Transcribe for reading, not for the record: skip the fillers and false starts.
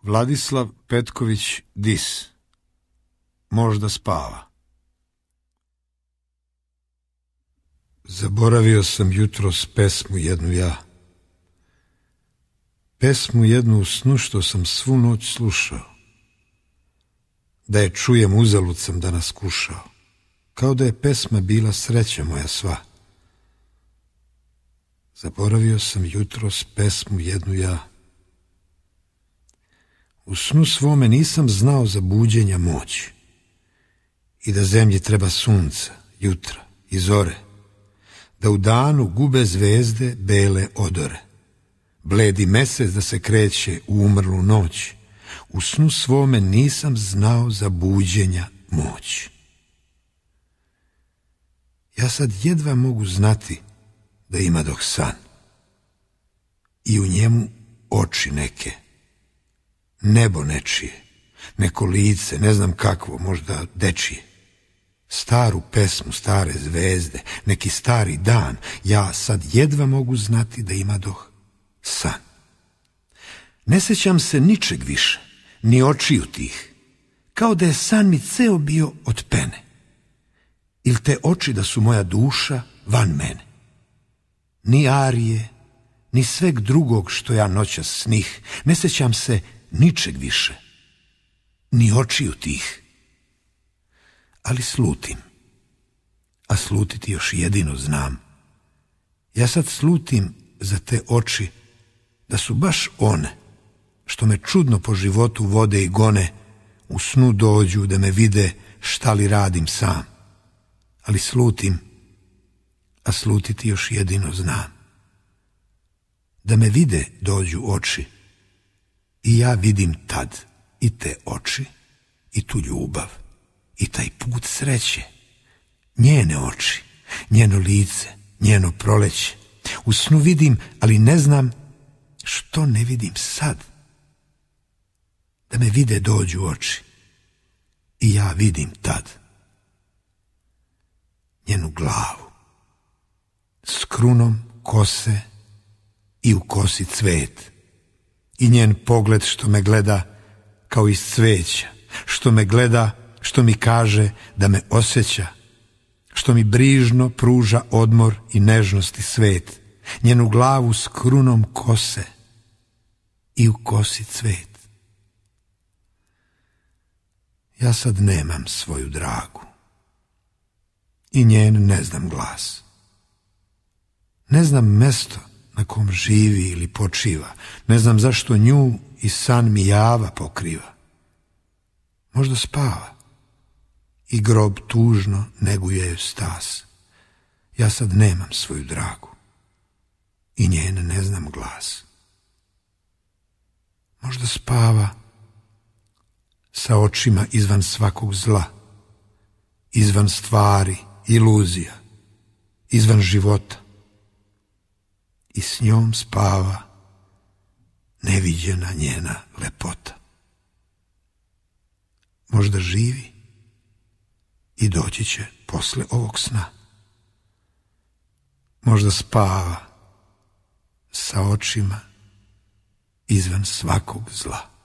Vladislav Petković Dis. Možda spava. Zaboravio sam jutros pesmu jednu ja. Pesmu jednu u snu što sam svu noć slušao. Da je čujem uzalud sam danas kušao. Kao da je pesma bila sreća moja sva. Zaboravio sam jutros pesmu jednu ja. U snu svome nisam znao za buđenja moć i da zemlji treba sunca, jutra i zore, da u danu gube zvezde bele odore, bledi mesec da se kreće u umrlu noć. U snu svome nisam znao za buđenja moć. Ja sad jedva mogu znati da ima dok san i u njemu oči neke, nebo nečije, neko lice, ne znam kakvo, možda dečije, staru pesmu, stare zvezde, neki stari dan. Ja sad jedva mogu znati da ima dok san. Ne sećam se ničeg više, ni očiju tih, kao da je san mi ceo bio od pene, ili te oči da su moja duša van mene. Ni arije, ni sveg drugog što ja noćas snih, ne sećam se ničeg više, ni očiju tih. Ali slutim, a slutiti još jedino znam. Ja sad slutim za te oči, da su baš one, što me čudno po životu vode i gone, u snu dođu da me vide šta li radim sam. Ali slutim, a slutiti još jedino znam. Da me vide dođu oči i ja vidim tad i te oči i tu ljubav i taj put sreće, njene oči, njeno lice, njeno proleće. U snu vidim, ali ne znam što ne vidim sad. Da me vide dođu oči i ja vidim tad njenu glavu s krunom kose i u kosi cvet, i njen pogled što me gleda kao iz cveća, što me gleda, što mi kaže da me osjeća, što mi brižno pruža odmor i nežnosti svet, njenu glavu s krunom kose i u kosi cvet. Ja sad nemam svoju dragu i njen ne znam glas. Ne znam mesto na kom živi ili počiva. Ne znam zašto nju i san mi java pokriva. Možda spava i grob tužno neguje joj stas. Ja sad nemam svoju dragu i njen ne znam glas. Možda spava sa očima izvan svakog zla, izvan stvari, iluzija, izvan života. I s njom spava neviđena njena lepota. Možda živi i doći će posle ovog sna. Možda spava sa očima izvan svakog zla.